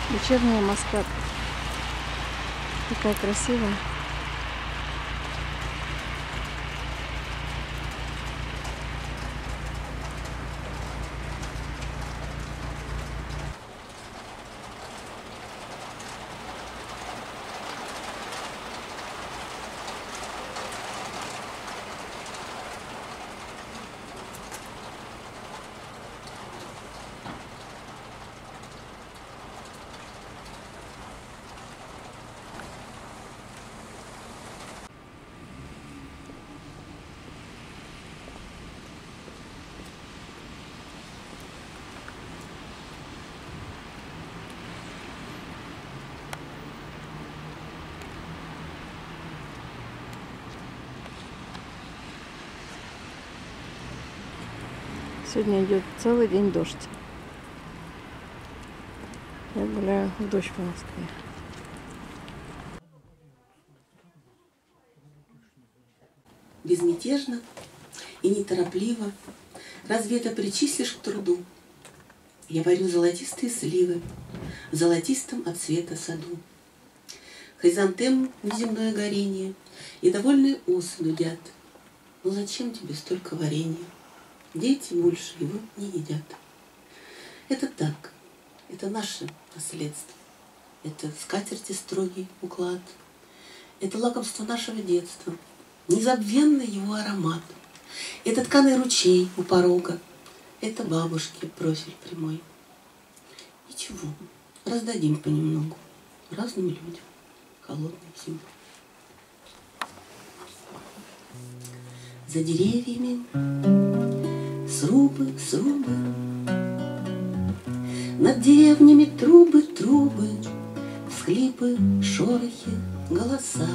Вечерняя Маскат. Такая красивая. Сегодня идет целый день дождь. Я гуляю в дождь по Москве. Безмятежно и неторопливо, разве это причислишь к труду? Я варю золотистые сливы в золотистом от цвета саду. Хризантем неземное горение, и довольные осы нудят. Ну зачем тебе столько варенья? Дети больше его не едят. Это так, это наше наследство. Это скатерти строгий уклад. Это лакомство нашего детства. Незабвенный его аромат. Это тканый ручей у порога. Это бабушки профиль прямой. Ничего, раздадим понемногу разным людям холодной зимой. За деревьями срубы, срубы, над деревнями трубы, трубы, всхлипы, шорохи, голоса.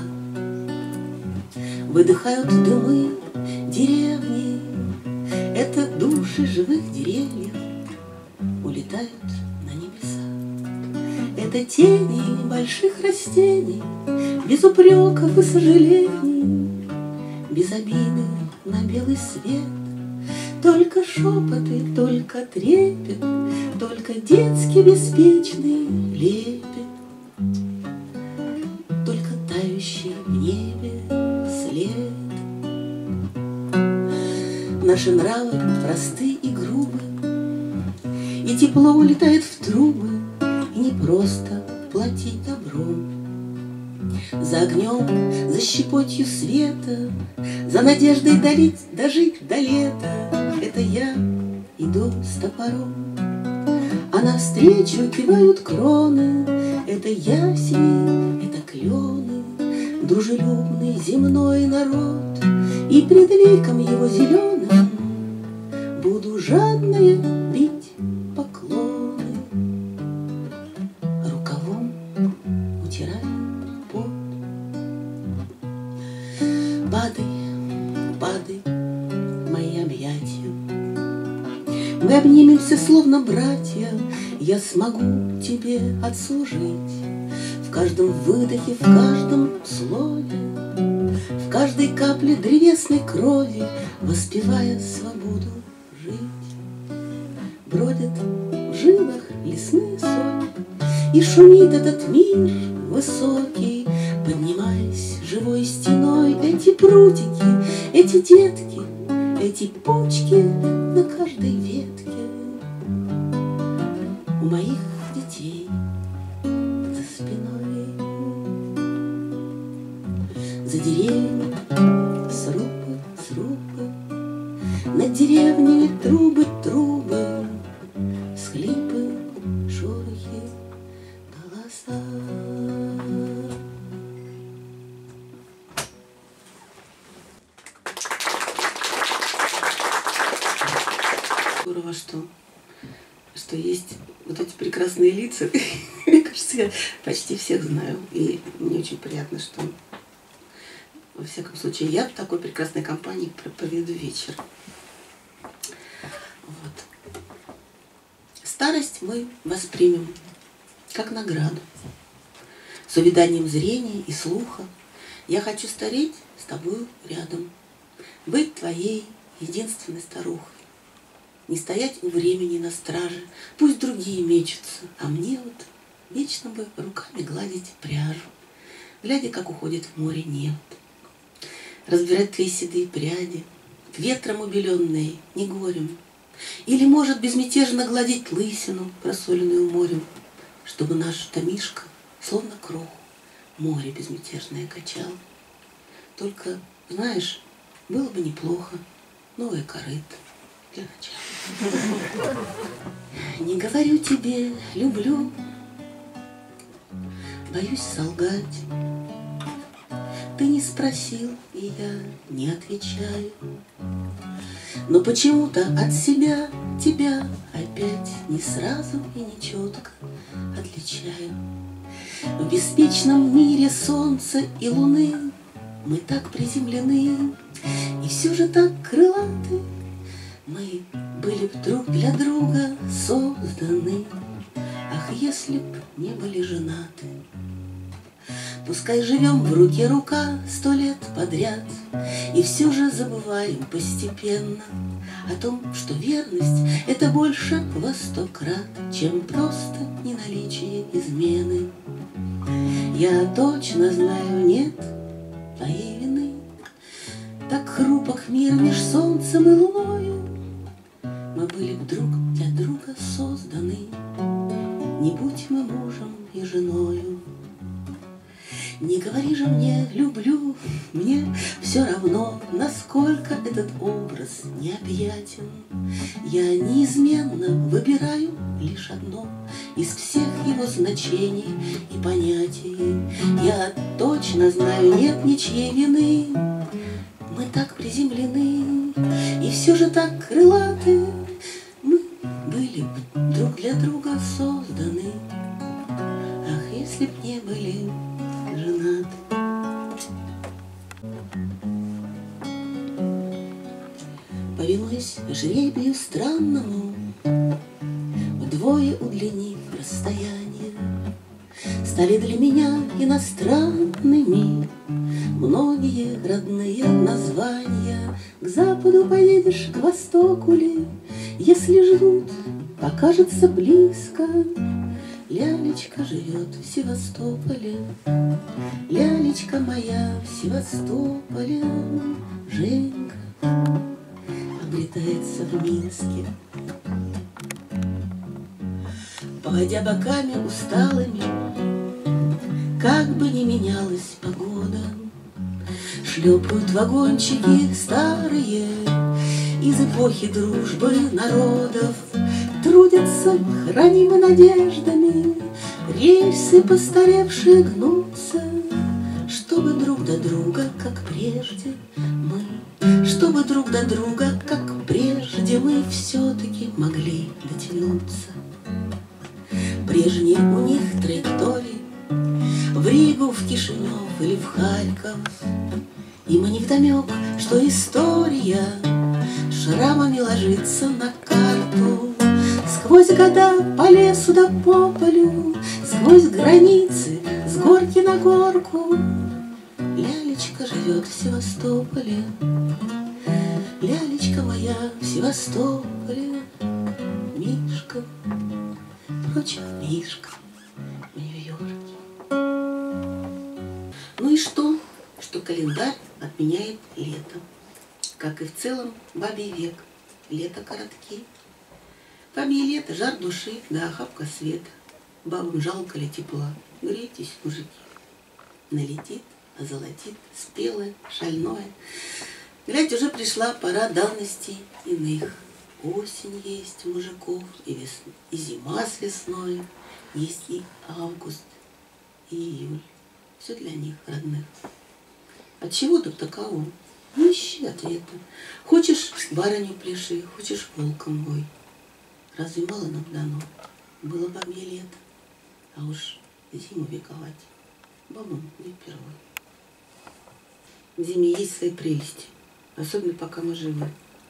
Выдыхают дымы деревни, это души живых деревьев улетают на небеса. Это тени больших растений, без упреков и сожалений, без обиды на белый свет. Только шепоты, только трепет, только детский беспечный лепет, только тающий в небе след. Наши нравы просты и грубы, и тепло улетает в трубы, и не просто платить добром. За огнем, за щепотью света, за надеждой дожить до лета. Это я иду с топором, а навстречу кивают кроны. Это ясени, это клены, дружелюбный земной народ. И пред ликом его зеленым буду жадные бить поклоны. Рукавом утирая пот. Падай, падай, мои объятия. Мы обнимемся, словно братья. Я смогу тебе отслужить в каждом выдохе, в каждом слове, в каждой капле древесной крови, воспевая свободу жить. Бродят в жилах лесные соки, и шумит этот мир высокий, поднимаясь живой стеной. Эти прутики, эти детки, эти почки на каждой ветке у моих детей за спиной. За деревьями срубы, срубы, над деревнями трубы, трубы, всхлипы, шорохи, голоса. Здорово, что есть вот эти прекрасные лица. Мне кажется, я почти всех знаю. И мне очень приятно, что, во всяком случае, я в такой прекрасной компании проведу вечер. Вот. Старость мы воспримем как награду. С увяданием зрения и слуха я хочу стареть с тобою рядом, быть твоей единственной старухой. Не стоять у времени на страже, пусть другие мечутся, а мне вот вечно бы руками гладить пряжу, глядя, как уходит в море нефть. Разбирать твои седые пряди, ветром убеленные, не горем. Или, может, безмятежно гладить лысину, просоленную морем, чтобы наш томишка, словно кроху, море безмятежное качал. Только, знаешь, было бы неплохо новое корыто для начала. Не говорю тебе «люблю», боюсь солгать. Ты не спросил, и я не отвечаю. Но почему-то от себя тебя опять не сразу и не четко отличаю. В беспечном мире солнца и луны мы так приземлены, и все же так крылаты. Мы были б друг для друга созданы. Ах, если б не были женаты. Пускай живем в руке рука 100 лет подряд, и все же забываем постепенно о том, что верность — это больше во 100 крат, чем просто неналичие измены. Я точно знаю, нет твоей вины. Так хрупок мир меж солнцем и луною. Мы были б друг для друга созданы, не будь мы мужем и женою. Не говори же мне «люблю», мне все равно, насколько этот образ необъятен. Я неизменно выбираю лишь одно из всех его значений и понятий. Я точно знаю, нет ничьей вины. Мы так приземлены, и все же так крылаты. Мы были б друг для друга созданы. Ах, если б не были женаты. Повинуясь жребию странному, вдвое удлинив расстояние, стали для меня иностранными многие родные названия. К западу поедешь, к востоку ли, если ждут, покажется близко. Лялечка живет в Севастополе, лялечка моя в Севастополе. Женька обретается в Минске. Поводя боками усталыми, как бы ни менялась погода, шлепают вагончики старые из эпохи дружбы народов. Трудятся хранимы надеждами, рельсы постаревшие гнутся, чтобы друг до друга, как прежде мы, чтобы друг до друга, как прежде мы все-таки могли дотянуться. Прежние у них траектории в Ригу, в Кишинев или в Харьков. Им и невдомек, что история шрамами ложится на карту. Сквозь года по лесу да по полю, сквозь границы, с горки на горку. Лялечка живет в Севастополе, лялечка моя в Севастополе. Мишка, прочих Мишка в Нью-Йорке. Ну и что? Что календарь отменяет лето. Как и в целом бабий век, лето коротки. Бабье лето, жар души, да охапка света. Бабам жалко ли тепла? Грейтесь, мужики. Налетит, озолотит, спелое, шальное. Глядь, уже пришла пора давностей иных. Осень есть у мужиков, и зима с весной. Есть и август, и июль. Все для них, родных. От чего тут таково? Не ищи ответа. Хочешь, барыню пляши, хочешь, волком вой. Разве мало нам дано? Было бабье лето, а уж зиму вековать бабам не впервой. В зиме есть свои прелести, особенно пока мы живы.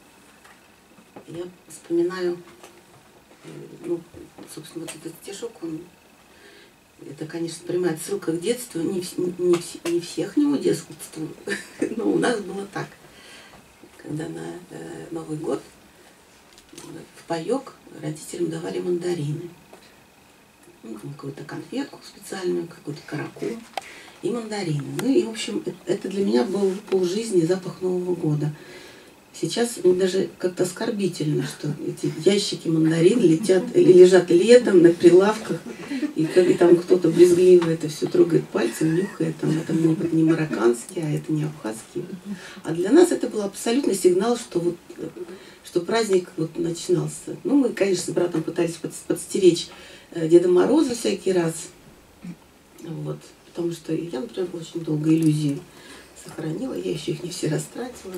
Я вспоминаю, ну, собственно, вот этот стишок, это, конечно, прямая отсылка к детству, не всех не детству, но у нас было так. Когда на Новый год в паёк родителям давали мандарины. какую-то конфетку специальную, какой-то караку и мандарины. Ну и, в общем, это для меня был полжизни, запах Нового года. Сейчас мне даже как-то оскорбительно, что эти ящики мандарин летят или лежат летом на прилавках, и там кто-то брезгливо это все трогает пальцем, нюхает, там это может быть не марокканский, а это не абхазский. А для нас это был абсолютно сигнал, что праздник вот начинался. Ну, мы, конечно, с братом пытались подстеречь Деда Мороза всякий раз, вот, потому что я, например, очень долго иллюзии сохранила, я еще их не все растратила.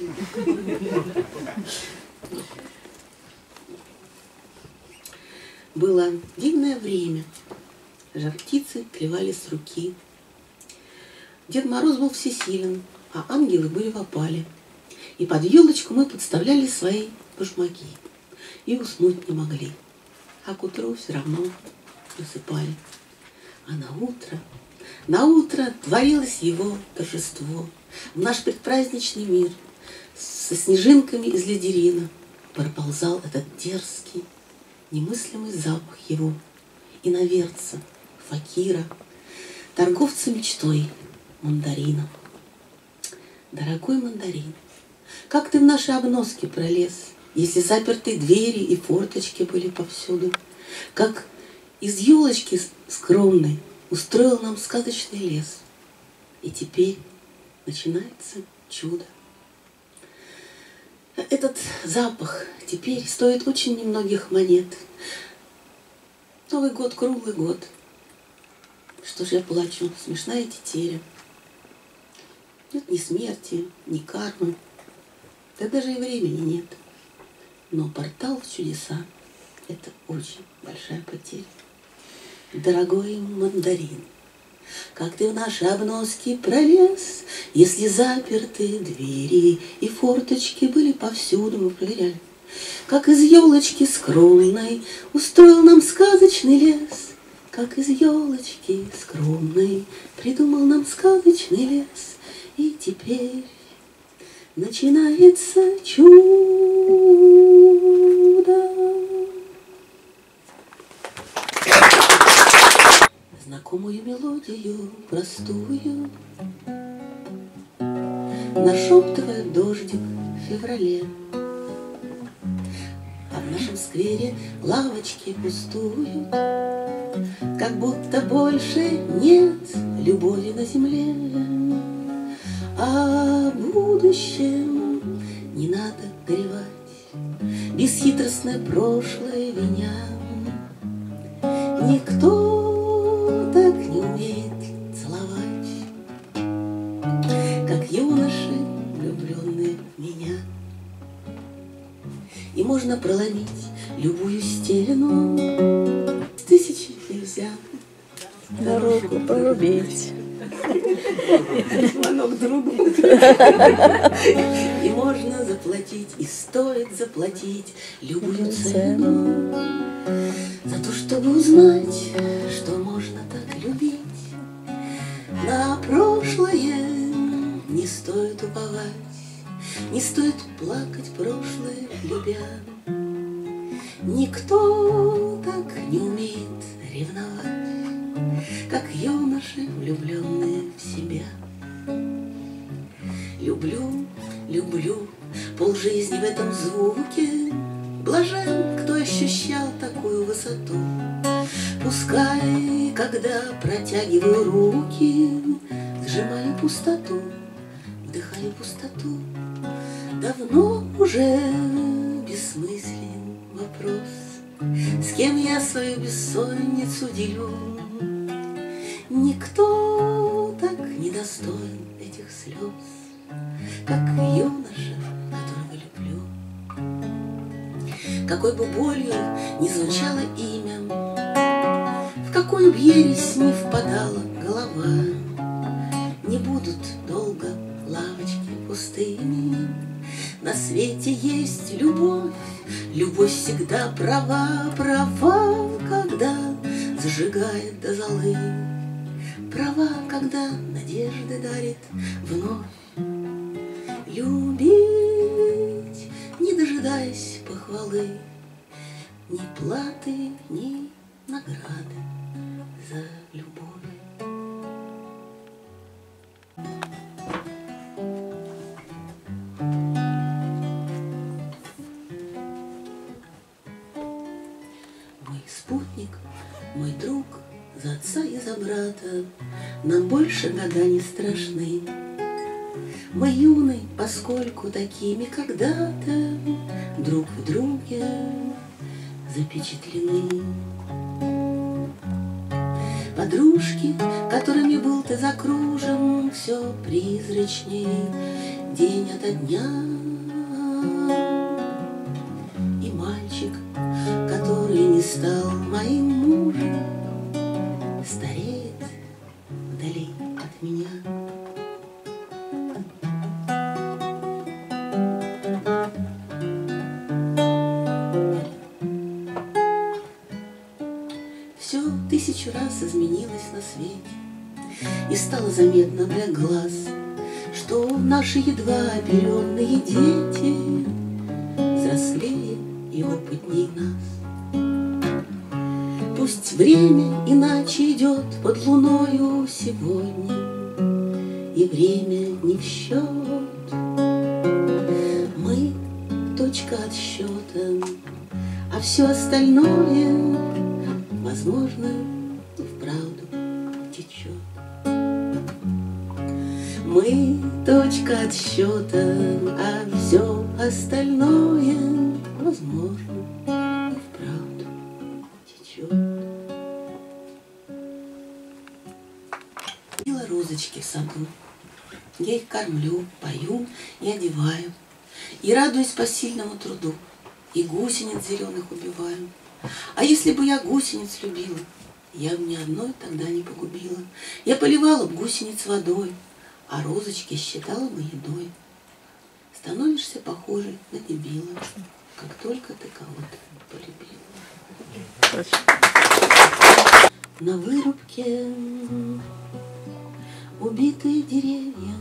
Было дивное время. Жар-птицы клевали с руки. Дед Мороз был всесилен, а ангелы были в опале. И под елочку мы подставляли свои башмаки. И уснуть не могли. А к утру все равно засыпали. А на утро творилось его торжество. В наш предпраздничный мир со снежинками из ледерина проползал этот дерзкий, немыслимый запах его иноверца, факира, торговца мечтой, мандарина. Дорогой мандарин, как ты в наши обноски пролез, если запертые двери и форточки были повсюду, как из елочки скромной устроил нам сказочный лес. И теперь начинается чудо. Этот запах теперь стоит очень немногих монет. Новый год, круглый год. Что же я плачу? Смешная тетеря. Нет ни смерти, ни кармы. Да даже и времени нет. Но портал в чудеса — это очень большая потеря. Дорогой мандарин, как ты в наши обноски пролез, если запертые двери и форточки были повсюду, мы проверяли. Как из елочки скромной устроил нам сказочный лес, как из елочки скромной придумал нам сказочный лес. И теперь начинается чудо. Знакомую мелодию простую нашептывает дождик в феврале. А в нашем сквере лавочки пустуют, как будто больше нет любови на земле. А о будущем не надо горевать, бесхитростное прошлое виня. Никто так не умеет целовать, как юноши, влюбленные в меня. И можно проломить любую стену, с тысячи нельзя Дорогу порубить. Звонок другу. И можно заплатить, и стоит заплатить любую цену за то, чтобы узнать, что можно так любить. На прошлое не стоит уповать, не стоит плакать прошлое, любя. Никто так не умеет ревновать, как юноши, влюбленные в себя. Люблю, люблю, полжизни в этом звуке. Блажен, кто ощущал такую высоту. Пускай, когда протягиваю руки, сжимаю пустоту, вдыхаю пустоту. Давно уже бессмыслен вопрос, с кем я свою бессонницу делю. Никто так не достоин этих слез, как юноша, которого люблю. Какой бы болью ни звучало имя, в какую б ересь ни впадала голова, не будут долго лавочки пустыми. На свете есть любовь, любовь всегда права, права, когда зажигает до золы, права, когда надежды дарит вновь. Любить, не дожидаясь похвалы, ни платы, ни награды. за любовь. Мой спутник, мой друг, за отца и за брата нам больше года не страшны. Мы юны, поскольку такими когда-то друг в друге запечатлены. Подружки, которыми был ты закружен, все призрачней день ото дня. И мальчик, который не стал моим мужем, стареет вдали от меня. Все 1000 раз изменилось на свете, и стало заметно для глаз, что наши едва оперенные дети взрослее и опытней нас. Пусть время иначе идет под луною сегодня, и время не в счет. Мы точка отсчета, а все остальное, возможно, и вправду течет. Мы точка отсчета, а все остальное, возможно, и вправду течет. Мила розочки в саду, я их кормлю, пою и одеваю, и радуюсь посильному труду, и гусениц зеленых убиваю. А если бы я гусениц любила, я бы ни одной тогда не погубила. Я поливала бы гусениц водой, а розочки считала бы едой. Становишься похожей на дебила, как только ты кого-то полюбила. На вырубке убитые деревья,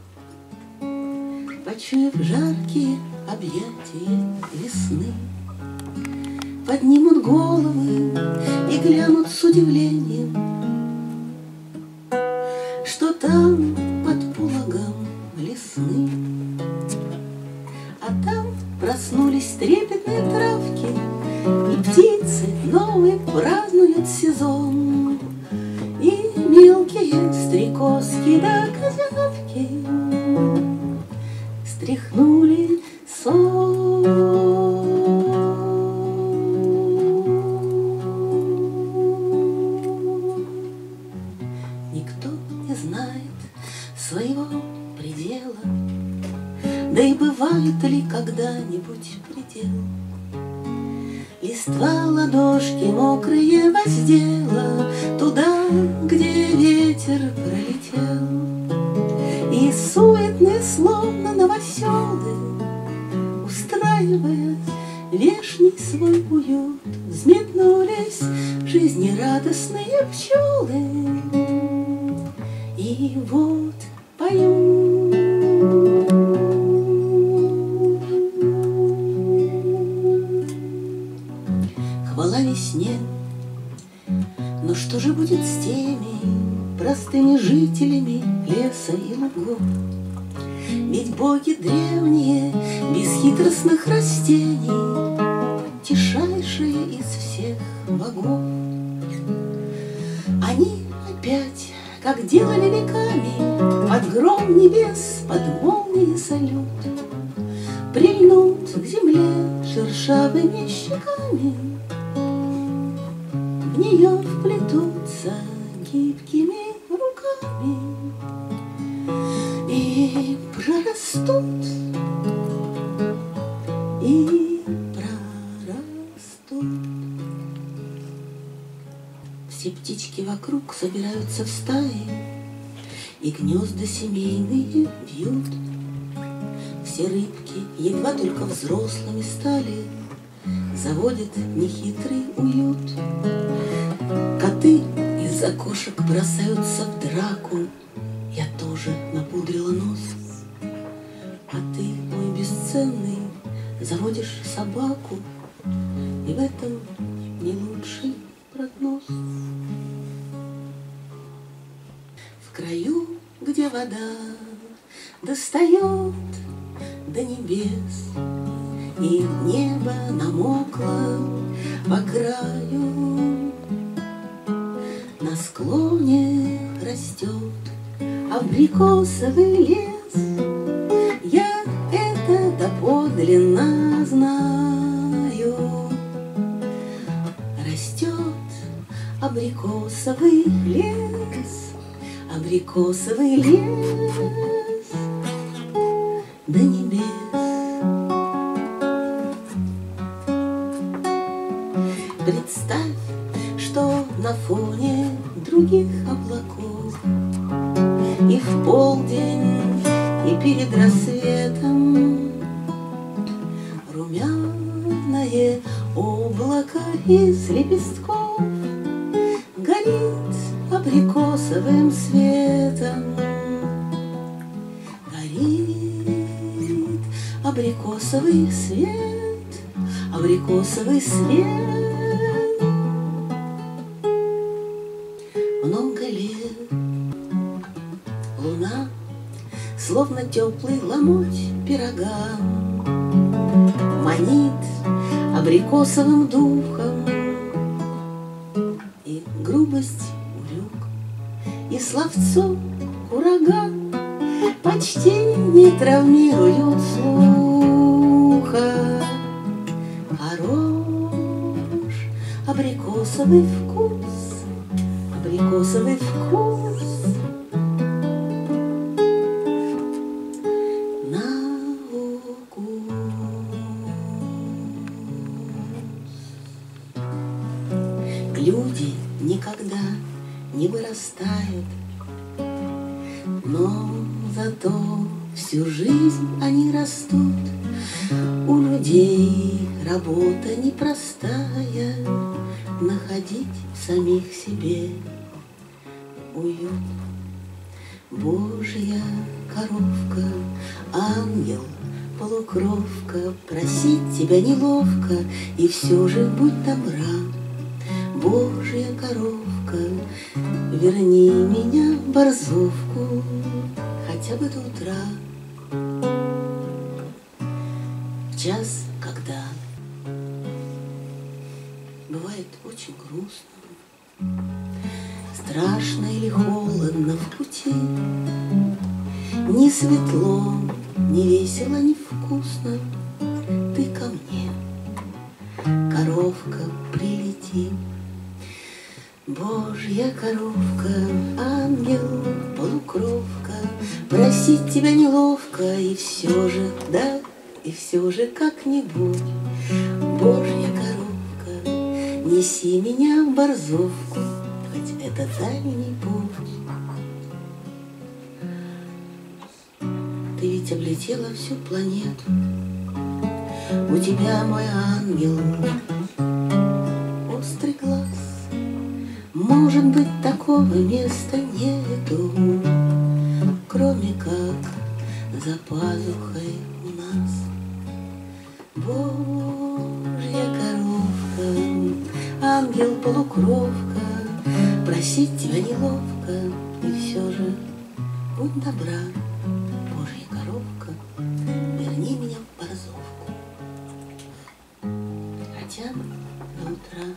почуяв жаркие объятия весны, поднимут головы и глянут с удивлением, что там под пологом лесны. А там проснулись трепетные травки, и птицы новый празднуют сезон, и мелкие стрекозки да козявки стряхнули сон. Своего предела, да и бывает ли когда-нибудь предел? Листва ладошки мокрые воздела туда, где ветер пролетел, и суетные, словно новоселы, устраивая вешний свой уют, взметнулись жизнерадостные пчелы. И вот пою. Хвала весне, но что же будет с теми простыми жителями леса и лугов? Ведь боги древние, бесхитростных растений, тишайшие из всех богов. Они опять, как делали веками, под гром небес, под молнии салют, прильнут к земле шершавыми щеками, в нее вплетутся гибкими руками и прорастут, и прорастут. Все птички вокруг собираются в стаи, и гнезда семейные вьют. Все рыбки, едва только взрослыми стали, заводят нехитрый уют. Коты из окошек бросаются в драку, я тоже напудрила нос. А ты, мой бесценный, заводишь собаку, и в этом не лучший прогноз. краю, где вода достает до небес, и небо намокло по краю, на склоне растет абрикосовый лес. Я это доподлинно знаю. Растет абрикосовый лес, абрикосовый лес до небес. Представь, что на фоне других облаков и в полдень, и перед рассветом румяное облако из лепестков горит абрикосовым светом. Горит абрикосовый свет, абрикосовый свет. Много лет луна, словно теплый ломоть пирога, манит абрикосовым духом, и грубость урюк, и словцо курага почти не травмируют слуха. Хорош абрикосовый вкус, абрикосовый вкус на укус. Люди никогда не вырастают, но зато всю жизнь они растут. У людей работа непростая — находить в самих себе уют. Божья коровка, ангел, полукровка, просить тебя неловко, и все же будь добра. Божья коровка, верни меня в борзовку хотя бы до утра. В час, когда бывает очень грустно, страшно или холодно в пути, ни светло, ни весело, ни вкусно, ты ко мне, коровка, прилети. Божья коровка, ангел, полукровка, просить тебя неловко, и все же, да, и все же как-нибудь. Божья коровка, неси меня в борзовку, хоть это дальний путь. Ты ведь облетела всю планету, у тебя, мой ангел, острый глаз. Может быть, такого места нету, кроме как за пазухой у нас. Божья коровка, ангел-полукровка, просить тебя неловко, и все же будь добра. Божья коровка, верни меня в борзовку хотя бы до утра.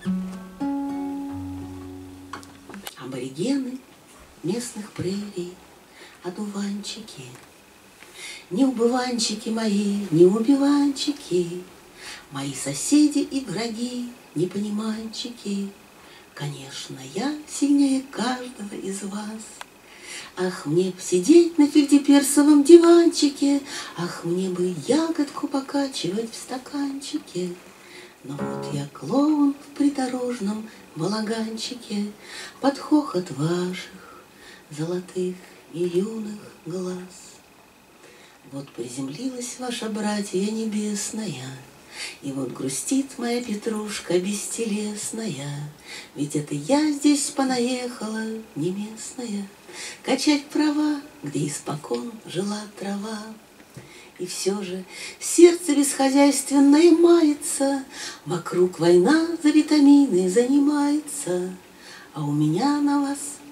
Аборигены местных прерий, одуванчики, не убыванчики мои, не убиванчики, мои соседи и враги, непониманчики. Конечно, я сильнее каждого из вас. Ах, мне б сидеть на фельдеперсовом диванчике, ах, мне бы ягодку покачивать в стаканчике. Но вот я клоун в придорожном балаганчике под хохот ваших золотых и юных глаз. Вот приземлилась ваша братья небесная, и вот грустит моя петрушка бестелесная, ведь это я здесь понаехала, не местная, качать права, где испокон жила трава. И все же сердце бесхозяйственное мается, вокруг война за витамины занимается, а у меня на вас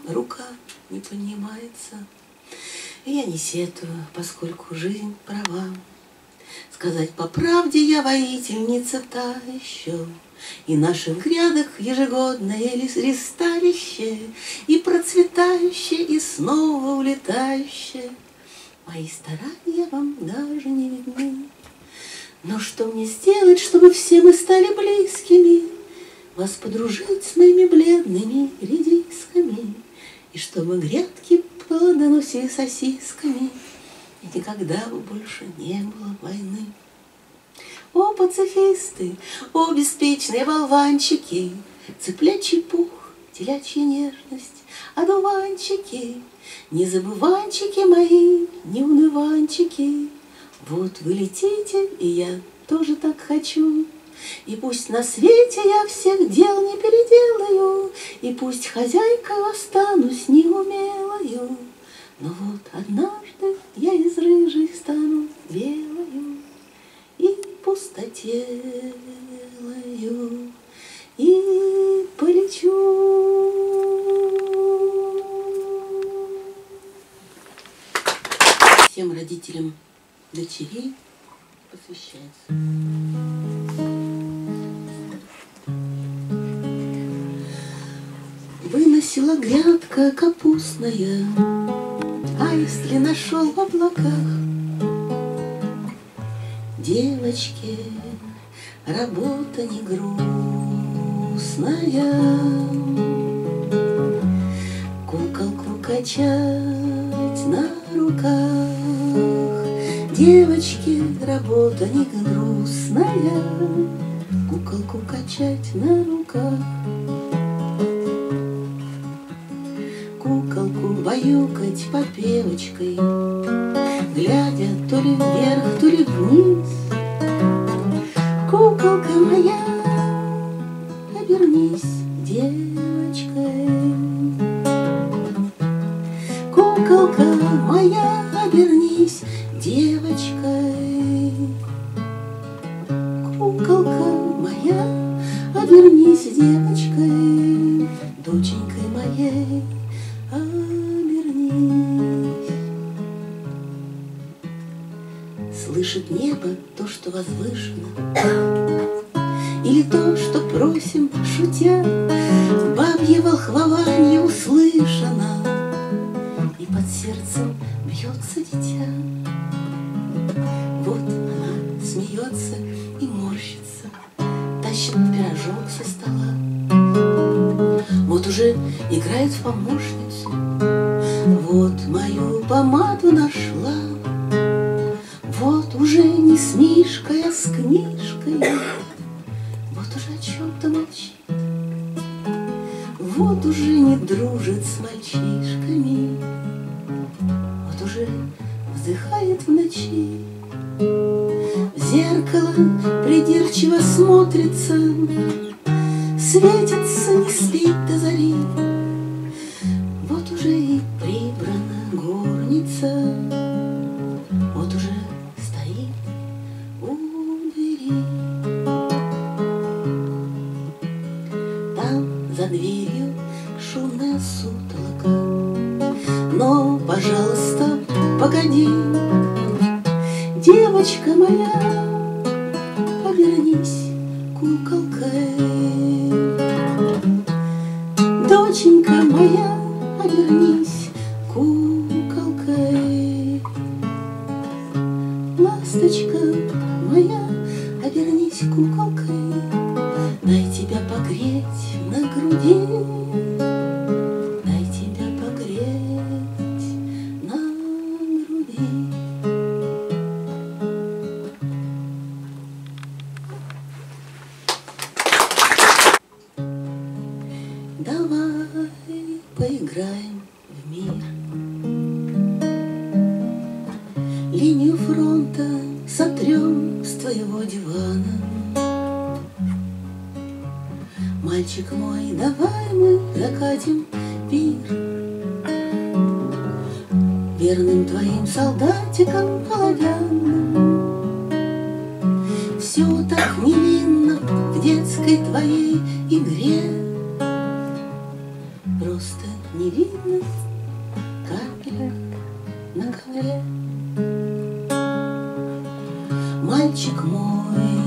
рука не поднимается. И я не сетую, поскольку жизнь права. Сказать по правде, я воительница та еще, и в наших грядах ежегодное ресталище, и процветающее, и снова улетающее. Мои старания вам даже не видны. Но что мне сделать, чтобы все мы стали близкими, вас подружить с моими бледными редисками, и чтобы грядки плодоносили сосисками, и никогда бы больше не было войны. О, пацифисты, о, беспечные болванчики, цыплячий пух, телячья нежность, одуванчики, не забыванчики мои, не уныванчики. Вот вы летите, и я тоже так хочу. И пусть на свете я всех дел не переделаю, и пусть хозяйкой останусь неумелою, но вот однажды я из рыжей стану белою и пустотелою, и полечу. Всем родителям дочерей посвящается. Выносила грядка капустная, а если нашел в облаках, девочки, работа не грустная, куколку качать на руках. Девочки, работа не грустная, куколку качать на руках. Куколку баюкать попевочкой, глядя то ли вверх, то ли вниз. Куколка моя, обернись девочкой. Куколка моя, обернись девочкой. Куколка моя, обернись девочкой, доченькой моей. Обернись. Слышит небо то, что возвышено, или то, что просим, шутя, бабье волхвование услышано, и под сердцем бьется дитя. Вот она смеется и морщится, тащит пирожок со стола. Вот уже играет в помощницу, вот мою помаду нашла. Вот уже не с Мишкой, а с книжкой, вот уже о чем-то молчит. Вот уже не дружит с мальчишками, вот уже вздыхает в ночи. В зеркало придирчиво смотрится, светится, не спит до зари. Вот уже и прибрана горница, вот уже стоит у двери. Там за дверью шумная сутолока, но, пожалуйста, погоди, девочка моя, обернись куколкой. Доченька моя, обернись куколкой. Ласточка моя, обернись куколкой. Дай тебя погреть на груди, дай тебя погреть на груди. Давай поиграем в мир. Линию фронта сотрем с твоего дивана. Мальчик мой, давай мы закатим пир верным твоим солдатикам оловянным. Все так невинно в детской твоей игре. просто не видно капелек на ковре. Мальчик мой,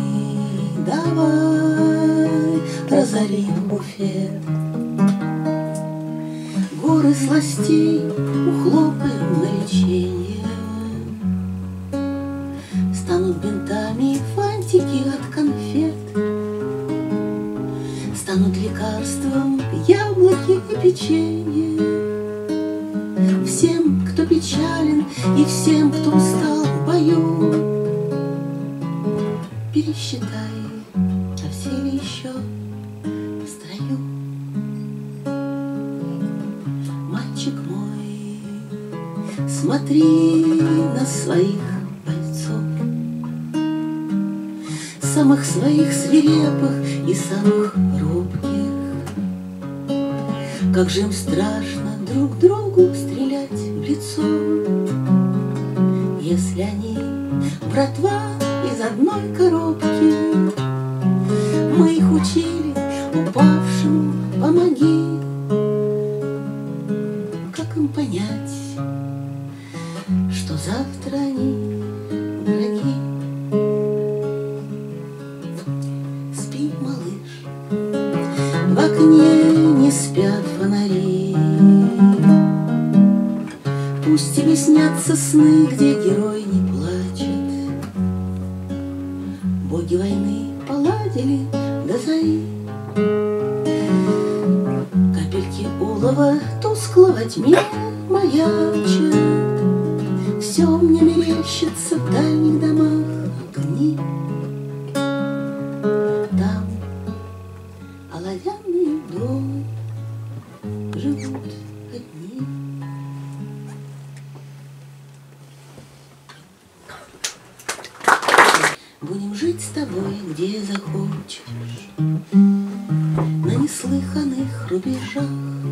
давай разорим буфет, горы сластей ухлопаем на леченье. Станут бинтами фантики от конфет, станут лекарством яблоки и печенье. Всем, кто печален, и всем, кто устал в бою, пересчитай, а все ли еще в строю. Мальчик мой, смотри на своих бойцов, самых своих свирепых и самых робких. Как же им страшно друг другу стрелять в лицо, если они братва из одной коробки. Мы их учили, упавшим помоги. Как им понять, что завтра они враги? Спи, малыш, в окне не спят фонари. Пусть тебе снятся сны, где герой не плачет. Боги войны поладили до зари. Капельки олова тускло во тьме маячат. Все мне мерещится в дальних домах огни. Там оловянные дома живут одни. Будем жить с тобой, где захочешь, на неслыханных рубежах,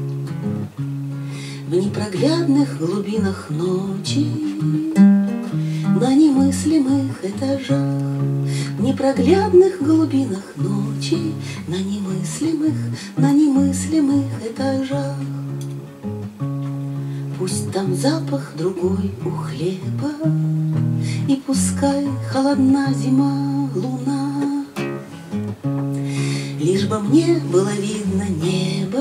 в непроглядных глубинах ночи, на немыслимых этажах, в непроглядных глубинах ночи, на немыслимых этажах. Пусть там запах другой у хлеба, и пускай холодна зима, луна, лишь бы мне было видно небо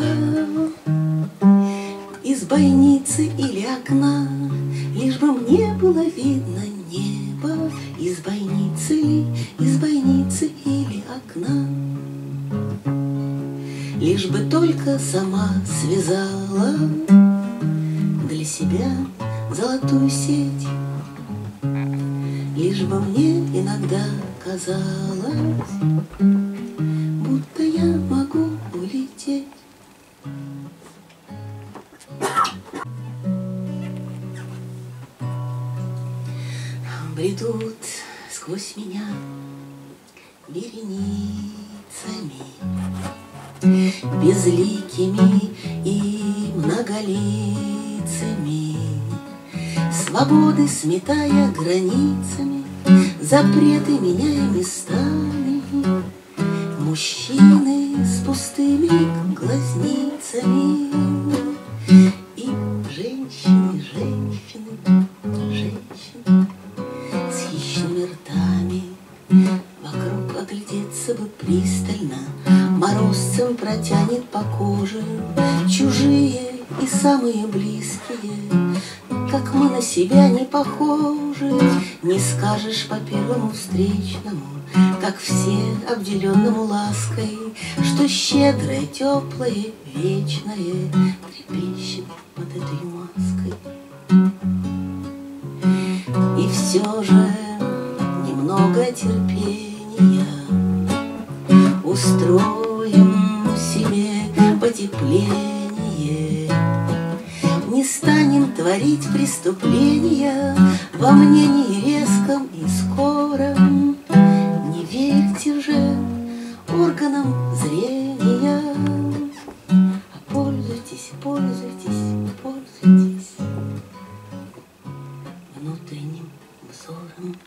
из бойницы или окна, лишь бы мне было видно небо из бойницы или окна. Лишь бы только сама связала для себя золотую сеть, лишь бы мне иногда казалось, будто я могу улететь. Бредут сквозь меня вереницами, безликими и многолицами, свободы сметая границами, запреты меняя местами, мужчины с пустыми глазницами и женщины с хищными ртами. Вокруг оглядеться бы пристально, морозцем протянет по коже чужие и самые близкие. Как мы на себя не похожи, не скажешь по первому встречному, как все обделенному лаской, что щедрое, теплое, вечное трепещет под этой маской. И все же немного терпения, устроим себе потепление, не станем творить преступления во мнении резком и скором. Не верьте же органам зрения, а пользуйтесь внутренним взором.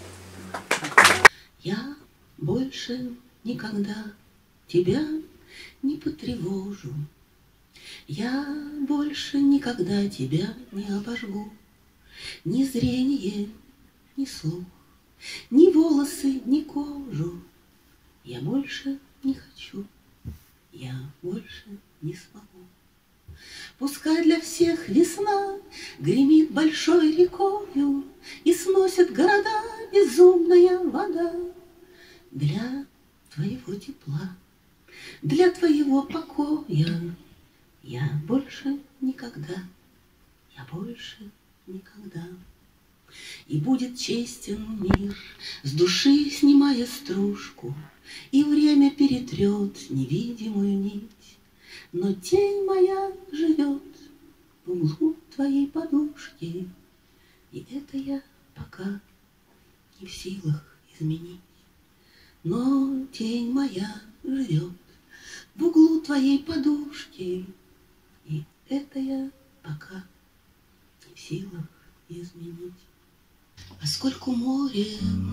Я больше никогда тебя не потревожу. Я больше никогда тебя не обожгу. Ни зрение, ни слух, ни волосы, ни кожу. Я больше не хочу, я больше не смогу. Пускай для всех весна гремит большой рекою и сносит города безумная вода. Для твоего тепла, для твоего покоя я больше никогда, я больше никогда. И будет честен мир, с души снимая стружку, и время перетрет невидимую нить. Но тень моя живет в углу твоей подушки, и это я пока не в силах изменить. Но тень моя живет в углу твоей подушки, и это я пока не в силах изменить. Поскольку море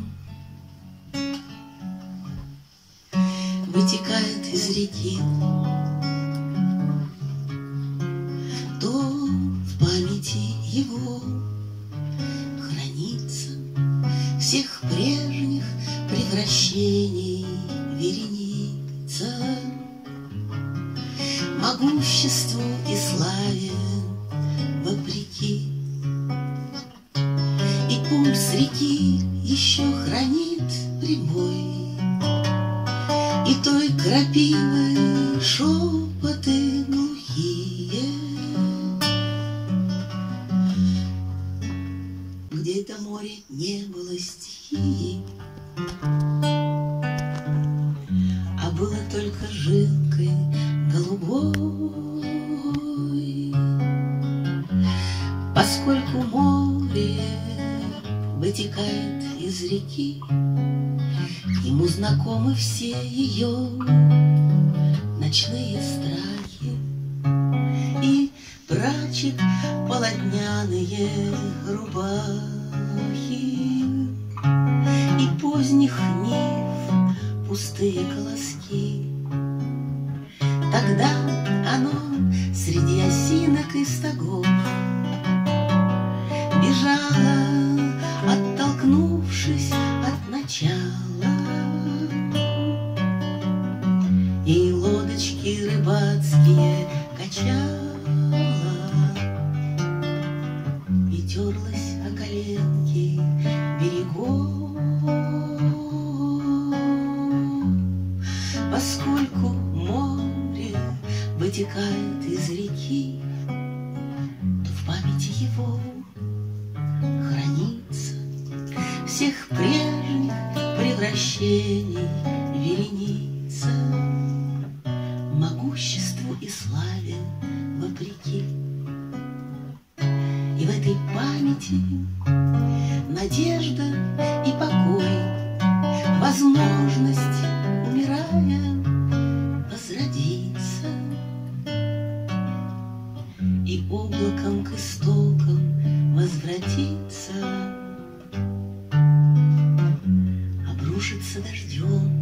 вытекает из реки, то в памяти его хранится всех прежних превращений вереница. Могуществу и славе вопреки, и пульс реки еще хранит прибой, и той крапивы шепоты глухие. Где это море не было стихии, а было только жилкой голубой. Поскольку море вытекает из реки, ему знакомы все ее ночные страхи, и прачек полотняные рубахи, и поздних нив пустые колоски. Тогда оно среди осинок и стогов бежало, оттолкнувшись от начала, и лодочки рыбацкие качала, и терлась о коленки берегов. Поскольку море вытекает из реки, то в памяти его хранится всех прежних превращений вереница. Могуществу и славе вопреки, и в этой памяти надежда и покой, возможность, умирая, возродиться, и облаком к истокам возвратиться, обрушиться дождем